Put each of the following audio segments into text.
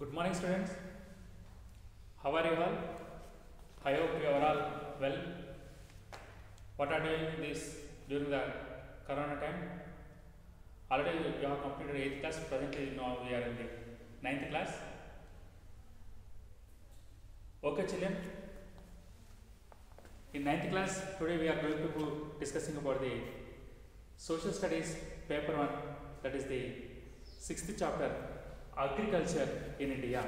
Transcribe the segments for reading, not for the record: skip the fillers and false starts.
Good morning, students. How are you all? I hope you are all well. What are doing this during the Corona time? Already you have completed 8th class. Presently, now we are in the 9th class. Okay, children. In 9th class, today we are going to be discussing about the Social Studies paper 1, that is the 6th chapter, Agriculture in India.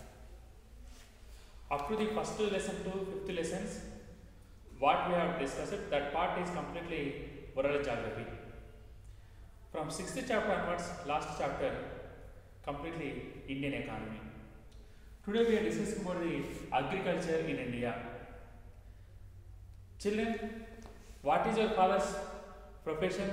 Up to the first lesson to 5th lessons, what we have discussed, that part is completely oral geography. From 6th chapter onwards, last chapter, completely Indian economy. Today we are discussing about the agriculture in India. Children, what is your father's profession?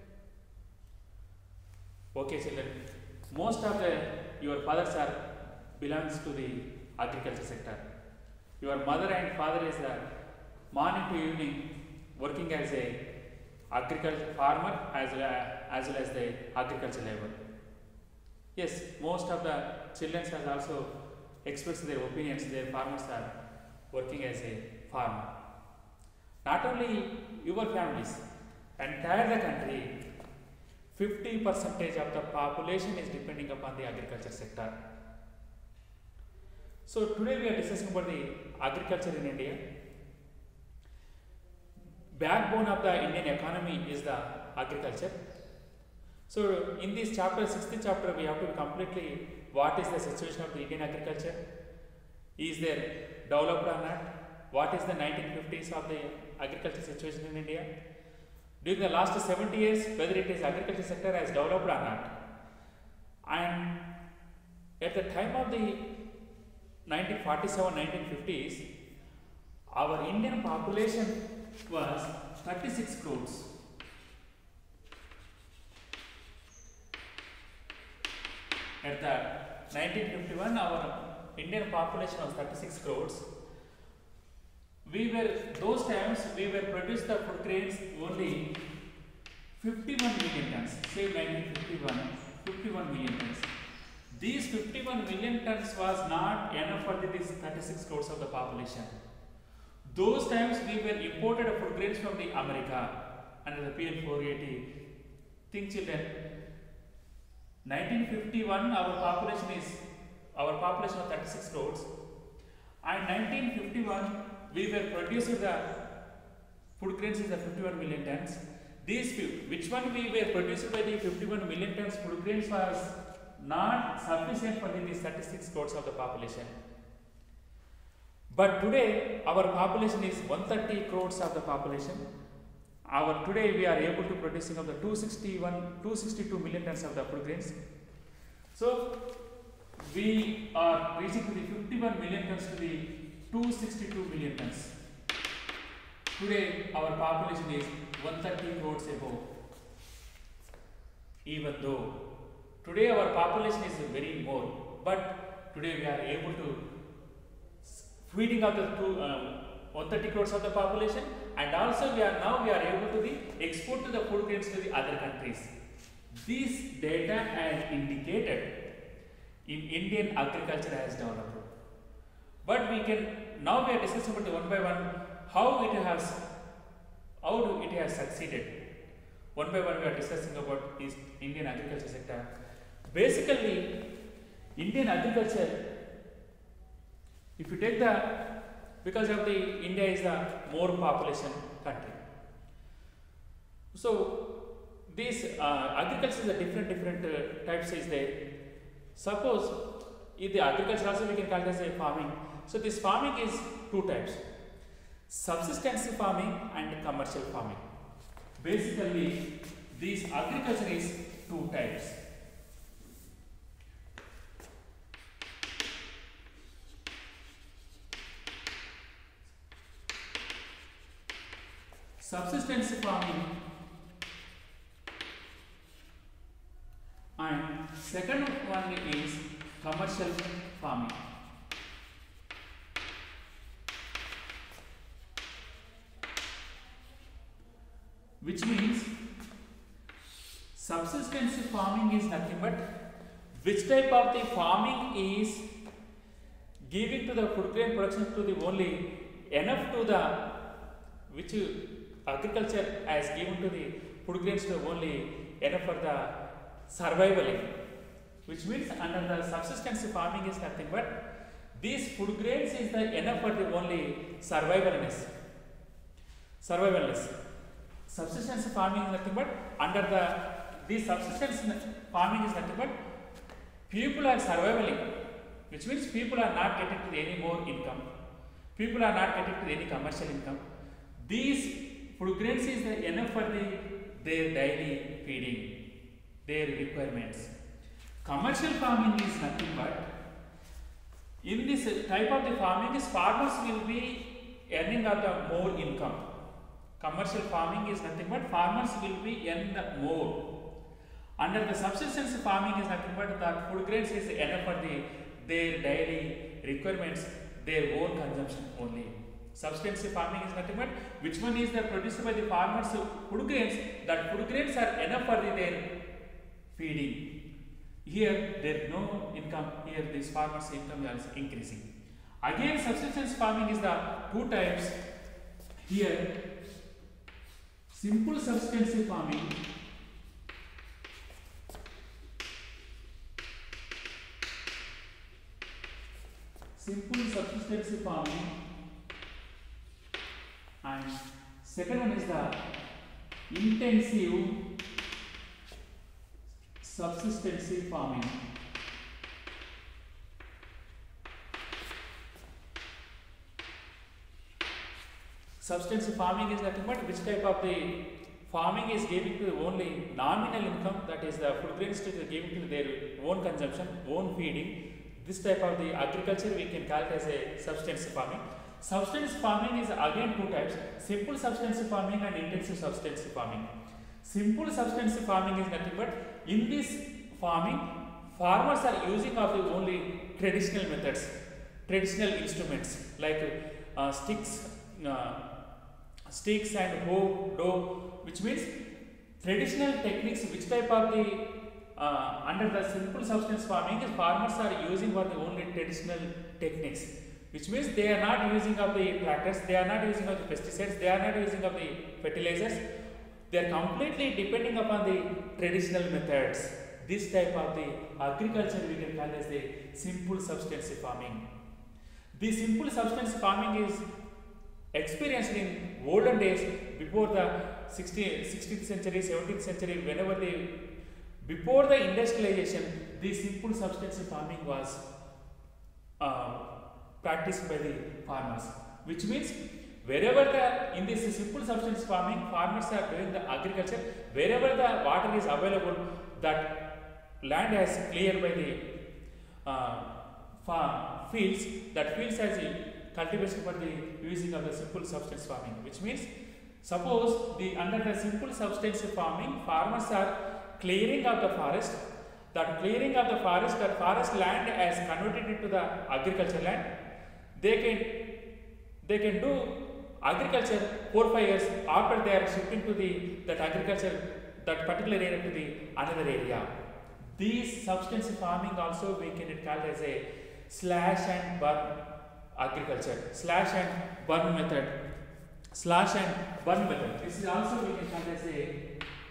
Okay, children, most of your fathers are belongs to the agriculture sector. Your mother and father is morning to evening working as a agriculture farmer as well as the agriculture labor. Yes, most of the children has also expressed their opinions. Their farmers are working as a farmer. Not only your families, entire the country, 50% of the population is depending upon the agriculture sector. So today we are discussing about the agriculture in India. Backbone of the Indian economy is the agriculture. So in this chapter, 6th chapter, we have to completely what is the situation of the Indian agriculture? Is there developed or not? What is the 1950s of the agriculture situation in India? During the last 70 years, whether it is agriculture sector has developed or not. And at the time of the 1947-1950s, our Indian population was 36 crores. At the 1951, our Indian population was 36 crores. Those times we were produced the food grains only 51 million tons. Say 1951, 51 million tons. These 51 million tons was not enough for these 36 crores of the population. Those times we were imported food grains from the America under the PL 480. Think, children, 1951 our population was 36 crores, and 1951 we were producing the food grains is the 51 million tons. These which one we were produced by the 51 million tons food grains was not sufficient for these 36 crores of the population. But today our population is 130 crores of the population. Today we are able to producing of the 262 million tons of the food grains. So we are reaching to the 51 million tons to the 262 million tons. Today our population is 130 crores above. Even though today our population is very more, but today we are able to feeding of the 130 crores of the population, and also we are able to export to the food grains to the other countries. This data has indicated in Indian agriculture has developed. But we are discussing about the one by one how it has succeeded. One by one we are discussing about this Indian agriculture sector. Basically, Indian agriculture, if you take because of the India is the more population country. So this agriculture is a different types is there. Suppose in the agriculture also we can call it as a farming. So this farming is two types: subsistence farming and commercial farming. Basically, this agriculture is two types. Subsistence farming and second one is commercial farming. Which means subsistence farming is nothing but which type of the farming is giving to the food grain production to the only enough to the which agriculture has given to the food grains to only enough for the survival, which means under the subsistence farming is nothing but these food grains is the enough for the only survivalness. Subsistence farming is nothing but under the subsistence farming is nothing but people are surviving, which means people are not getting to any more income. People are not getting to any commercial income. These food grains is the enough for their daily feeding, their requirements. Commercial farming is nothing but in this type of the farming is farmers will be earning out the more income. Commercial farming is nothing but farmers will be earning the more. Under the subsistence farming is nothing but the food grains is enough for their daily requirements, their own consumption only. Subsistence farming is nothing but which one is produced by the farmers food grains, that food grains are enough for their feeding. Here there is no income, here this farmers income is increasing. Again subsistence farming is the two types. Here simple subsistence farming, and second one is the intensive subsistence farming. Subsistence farming is nothing but which type of the farming is giving to only nominal income, that is the food grains to giving to their own consumption, own feeding. This type of the agriculture we can call it as a subsistence farming. Subsistence farming is again two types: simple subsistence farming and intensive subsistence farming. Simple subsistence farming is nothing but in this farming farmers are using of the only traditional methods, traditional instruments like sticks and hoe, which means traditional techniques. Which type of the under the simple subsistence farming is farmers are using for the only traditional techniques, which means they are not using of the tractors, they are not using of the pesticides, they are not using of the fertilizers. They are completely depending upon the traditional methods. This type of the agriculture we can call as the simple subsistence farming. The simple subsistence farming is experienced in olden days before the 16th century, 17th century, whenever before the industrialization, the simple subsistence farming was practiced by the farmers, which means wherever in this simple subsistence farming farmers are doing the agriculture, wherever the water is available, that land has cleared by the fields, that fields has cultivation for the using of the simple subsistence farming, which means suppose under the simple subsistence farming farmers are clearing of the forest, that clearing of the forest, that forest land has converted into the agriculture land. They can do agriculture 4-5 years after they are shifting to that agriculture, that particular area to the another area. These subsistence farming also we can call as a slash and burn agriculture, slash and burn method. This is also we can call as a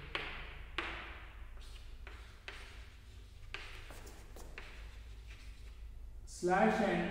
slash and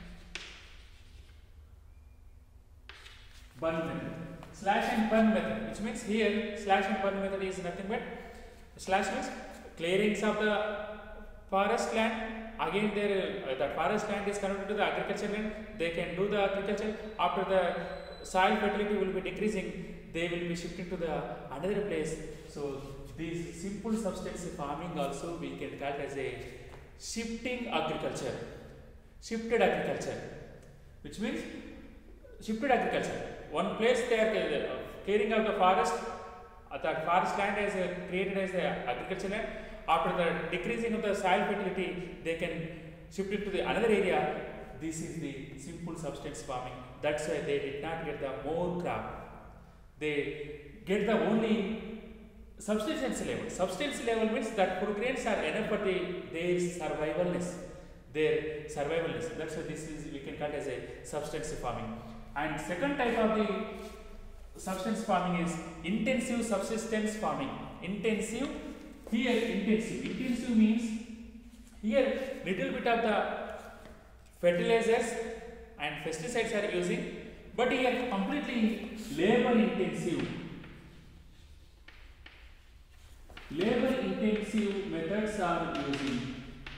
burn method. Slash and burn method, which means here slash and burn method is nothing but slash means clearings of the forest land. Again, the forest land is converted to the agriculture land. They can do the agriculture. After the soil fertility will be decreasing, they will be shifting to the another place. So this simple subsistence farming also we can call as a shifting agriculture. Shifted agriculture, which means shifted agriculture. One place they are clearing out the forest, that forest land is created as the agriculture land. After the decreasing of the soil fertility, they can shift it to the another area. This is the simple subsistence farming. That's why they did not get the more crop. They get the only subsistence level. Subsistence level means that food grains are enough for their survivalness. their survival needs. That's why this is we can call it as a substensive farming. And second type of the subsistence farming is intensive subsistence farming. Intensive, here intensive means here little bit of the fertilizers and pesticides are using, but here completely labor intensive. Labor intensive methods are using.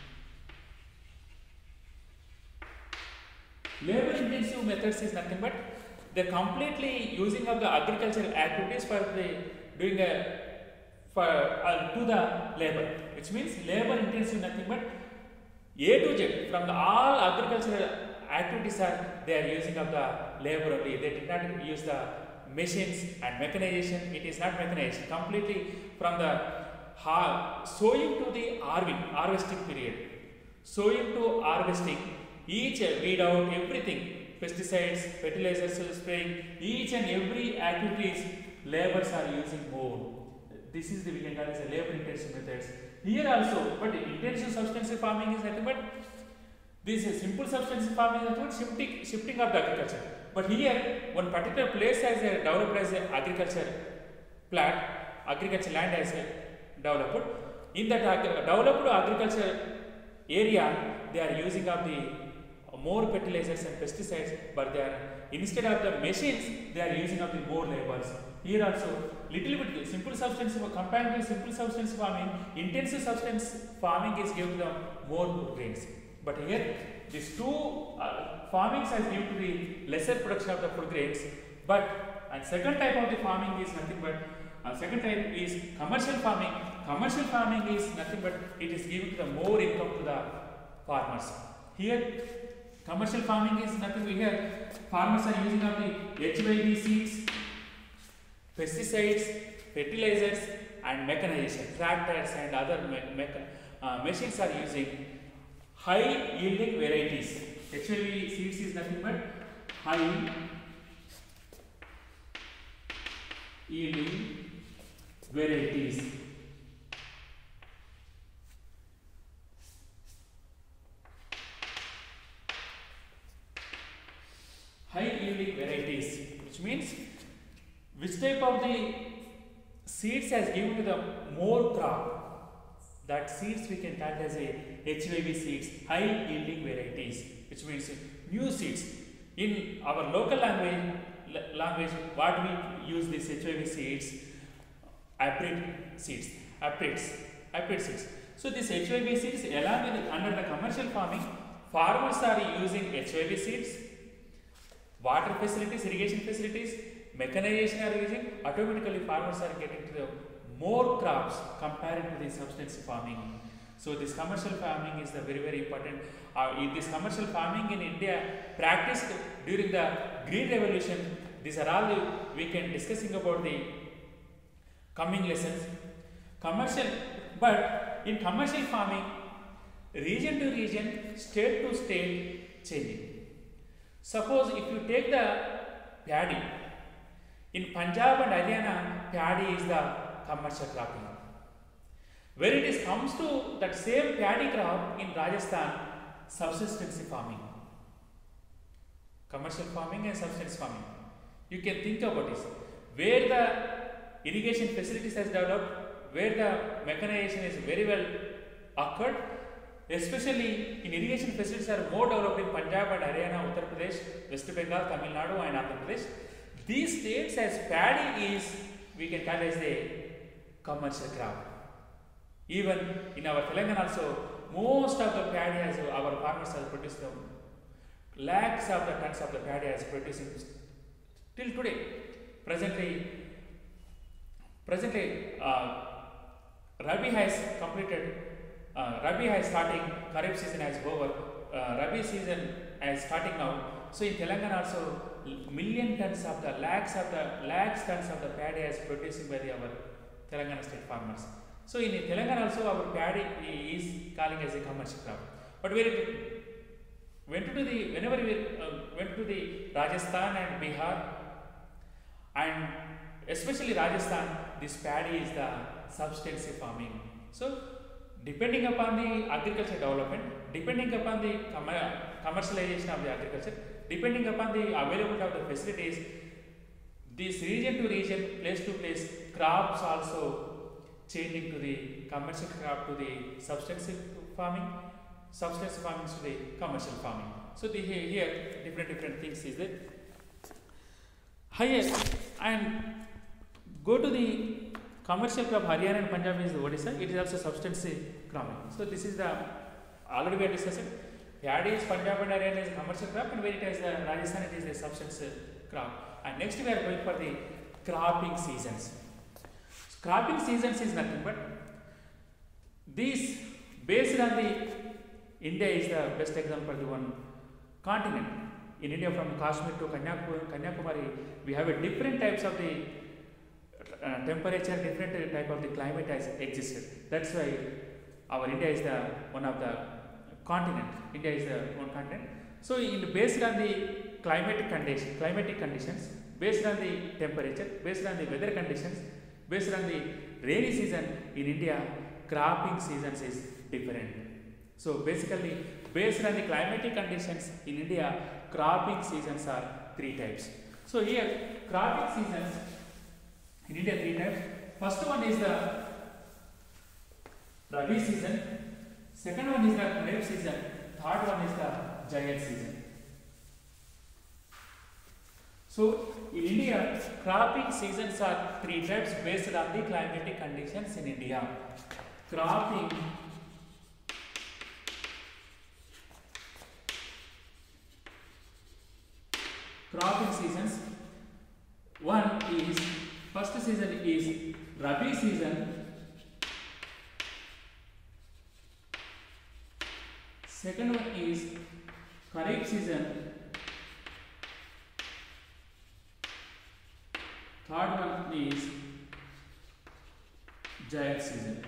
Labor intensive methods is nothing but they are completely using of the agricultural activities for the doing a to the labor, which means labor intensive nothing but A to Z from the all agricultural activities are they are using of the labor only. They did not use the machines and mechanization. It is not mechanized. Completely from the sowing to the harvesting period. Sowing to harvesting, each weed out everything, pesticides, fertilizers spraying, each and every activities laborers are using more. This is the we can call as a labor intensive methods. Here also, but intensive substensive farming is nothing but this is simple substensive farming is nothing but shifting of the agriculture. But here one particular place has developed as an agriculture plant, agriculture land has developed. In that developed agriculture area, they are using of the more fertilizers and pesticides, but they are instead of the machines, they are using of the more laborers. Here also, little bit simple substance compared to simple substance farming, intensive substance farming is given them more grains. But here, these two farmings has given to the lesser production of the food grains. But and second type of the farming is nothing but second type is commercial farming. Commercial farming is nothing but it is giving the more income to the farmers. Here, commercial farming is nothing but here farmers are using of the HYV seeds, pesticides, fertilizers and mechanization, tractors and other machines are using high yielding varieties. HYV seeds is nothing but high yielding varieties. High yielding varieties, which means which type of the seeds has given to the more crop, that seeds we can tag as a HYV seeds, high yielding varieties, which means new seeds. In our local language what we use this HYV seeds, hybrid seeds. So this HYV seeds along with under the commercial farming, farmers are using HYV seeds, water facilities, irrigation facilities, mechanization are using, automatically farmers are getting to the more crops compared to the substensive farming. So this commercial farming is the very important. This commercial farming in India practiced during the Green Revolution. These are all we can discussing about the coming lessons. But in commercial farming, region to region, state to state changing. Suppose if you take the paddy, in Punjab and Haryana, paddy is the commercial cropping. Where it is comes to that same paddy crop in Rajasthan, subsistence farming. Commercial farming and subsistence farming. You can think about this. Where the irrigation facilities has developed, where the mechanization is very well occurred, especially in irrigation facilities are more developed in Punjab and Haryana, Uttar Pradesh, West Bengal, Tamil Nadu and Andhra Pradesh. These states as paddy is, we can call as a commercial crop. Even in our Telangana also, most of the paddy as our farmers are producing lakhs of the tons of the paddy as producing till today. Presently, Rabi has completed. Rabi has starting, Kharif season has over, Rabi season is starting now. So in Telangana also, million tons of the lakhs tons of the paddy is producing by our Telangana state farmers. So in Telangana also our paddy is calling as a commercial crop. But whenever we went to the Rajasthan and Bihar, and especially Rajasthan, this paddy is the substensive farming. So depending upon the agriculture development, depending upon the commercialization of the agriculture, depending upon the availability of the facilities, this region to region, place to place, crops also changing to the commercial crop to the substensive farming to the commercial farming. So here different things is there. Higher and go to the commercial crop. Haryana and Punjab is the Odisha. It is also substensive cropping. So this is the already we are discussing. Paddy is Punjab and Haryana is commercial crop, and where it is the Rajasthan, it is the substensive crop. And next we are going for the cropping seasons. Cropping seasons is nothing but these based on the India is the best example for the one continent. In India, from Kashmir to Kanyakumari, we have a different types of the temperature, different type of the climate has existed. That's why our India is the one of the continent. India is the one continent. So, based on the climatic conditions, based on the temperature, based on the weather conditions, based on the rainy season in India, cropping seasons is different. So, basically, based on the climatic conditions in India, cropping seasons are 3 types. So, here cropping seasons in India 3 types. First one is the Rabi season, second one is the Kharif season, third one is the Zaid season. So, in India, cropping seasons are 3 types based on the climatic conditions in India. Cropping seasons. One is, first season is Rabi season, second one is Kharif season, third one is Zaid season.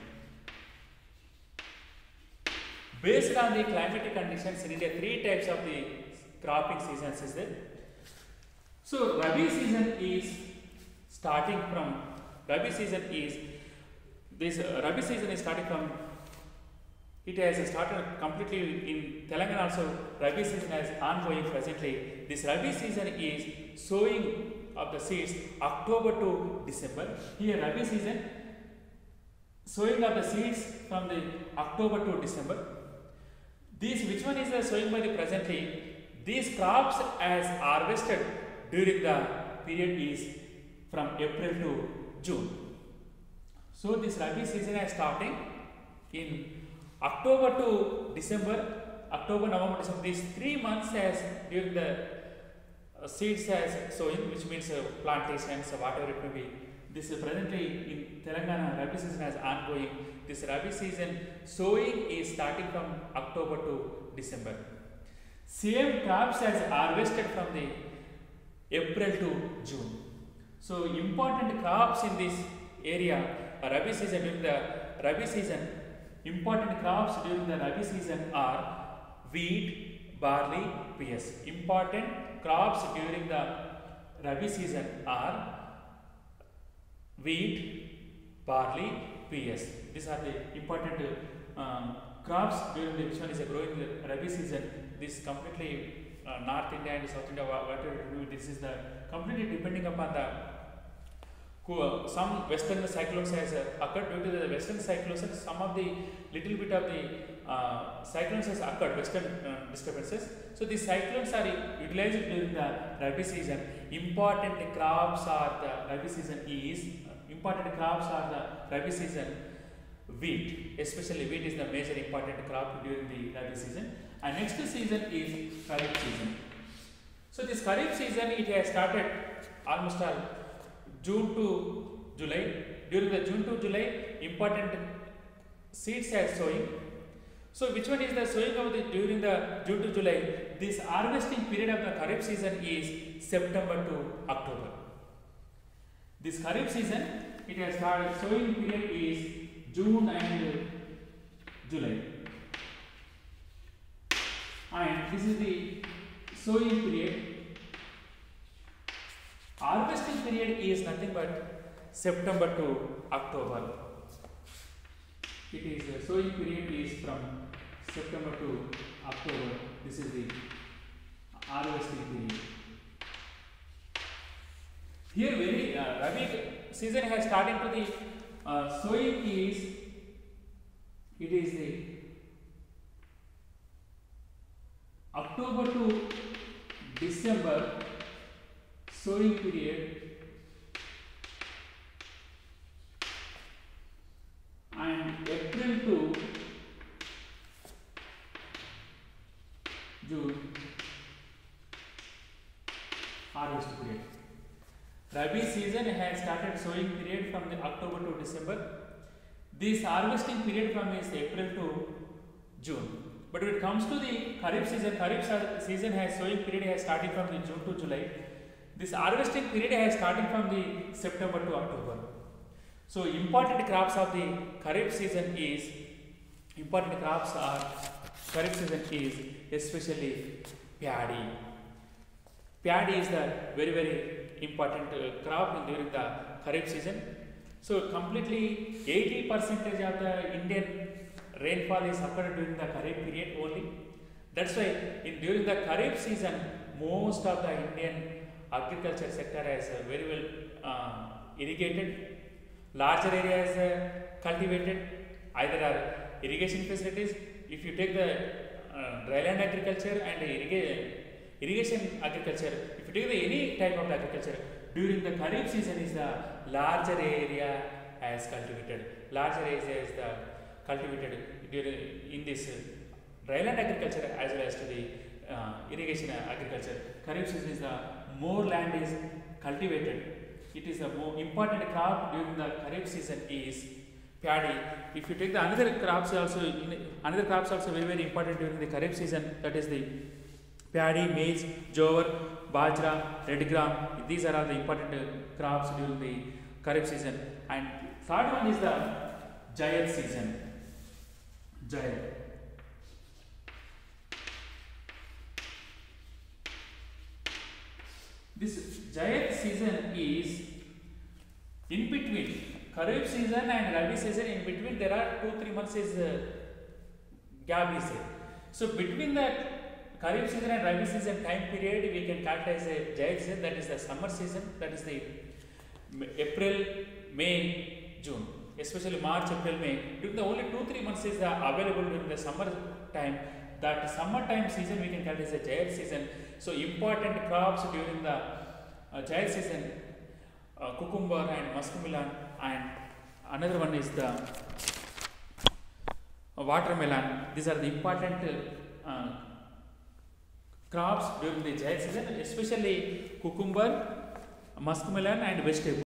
Based on the climatic conditions in India, 3 types of the cropping seasons is there. So, Rabi season is starting from, Rabi season is starting from, it has started completely in Telangana also. Rabi season is ongoing presently. This Rabi season is sowing of the seeds October to December. Here Rabi season, sowing of the seeds from the October to December. This, which one is the sowing by the presently? These crops as harvested during the period is from April to June. So, this Rabi season is starting in October to December, October, November, December. These 3 months as during the seeds as sowing, which means plantations, whatever it may be. This is presently in Telangana, Rabi season is ongoing. This Rabi season sowing is starting from October to December. Same crops as harvested from the April to June. So, important crops in this area, Rabi season, during the Rabi season, important crops during the Rabi season are wheat, barley, peas. Important crops during the Rabi season are wheat, barley, peas. These are the important crops during the, which one is growing the Rabi season. This completely North India and South India, whatever this is the completely depending upon the some western cyclones has occurred. Due to the western cyclones, some of the little bit of the cyclones has occurred, western disturbances. So these cyclones are utilized during the Rabi season. Important crops are the Rabi season is wheat, especially wheat is the major important crop during the Rabi season. And next season is Kharif season. So this Kharif season, it has started almost June to July. During the June to July, important seeds are sowing. So which one is the sowing of the during the June to July? This harvesting period of the Kharif season is September to October. This Kharif season, it has started, sowing period is June and July. And this is the sowing period. Harvesting period is nothing but September to October. It is sowing period is from September to October. This is the harvesting period. Here, very Rabi season has started to the sowing is. It is the October to December sowing period, and April to June harvest period. Rabi season has started sowing period from the October to December. This harvesting period from is April to June. But when it comes to the Kharif season has sowing period has started from the June to July. This harvesting period has started from the September to October. So important crops of the Kharif season is especially paddy. Paddy is the very important crop during the Kharif season. So completely 80% of the Indian rainfall is occurred during the Kharif period only. That's why during the Kharif season, most of the Indian agriculture sector is very well irrigated. Larger areas cultivated. Either are irrigation facilities. If you take the dryland agriculture and irrigation agriculture, if you take any type of agriculture, during the Kharif season is the larger area as cultivated. Larger area is the cultivated during in this dryland agriculture as well as to the irrigation agriculture. Kharif season is the more land is cultivated. It is the more important crop during the Kharif season is paddy. If you take the another crops also very important during the Kharif season, that is the paddy, maize, jowar, bajra, red gram. These are all the important crops during the Kharif season. And third one is the Jaid season. Jaid. This Jaid season is in between Kharif season and Rabi season. In between there are 2-3 months is gap is there. So between the Kharif season and Rabi season time period, we can calculate as a Jaid season, that is the summer season, that is the April, May, June, especially March, April, May. During the only 2-3 months is available during the summer time. That summertime season we can calculate as a Jaid season. So important crops during the Jaid season, cucumber and muskmelon, and another one is the watermelon. These are the important crops during the Jaid season, especially cucumber, muskmelon and vegetable.